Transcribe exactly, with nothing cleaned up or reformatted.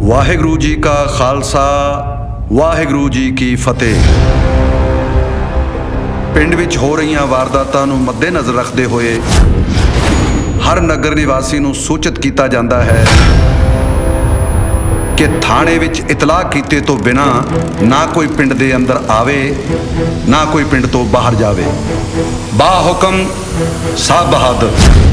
वाहिगुरु जी का खालसा वाहिगुरु जी की फतेह। पिंड विच हो रही वारदातां नूं मद्देनज़र रखते हुए हर नगर निवासी नूं सूचित किया जाता है कि थाने विच इतलाह कीते तो बिना ना कोई पिंड दे अंदर आवे ना कोई पिंड तो बाहर जावे। बा हुकम साहब बहादुर।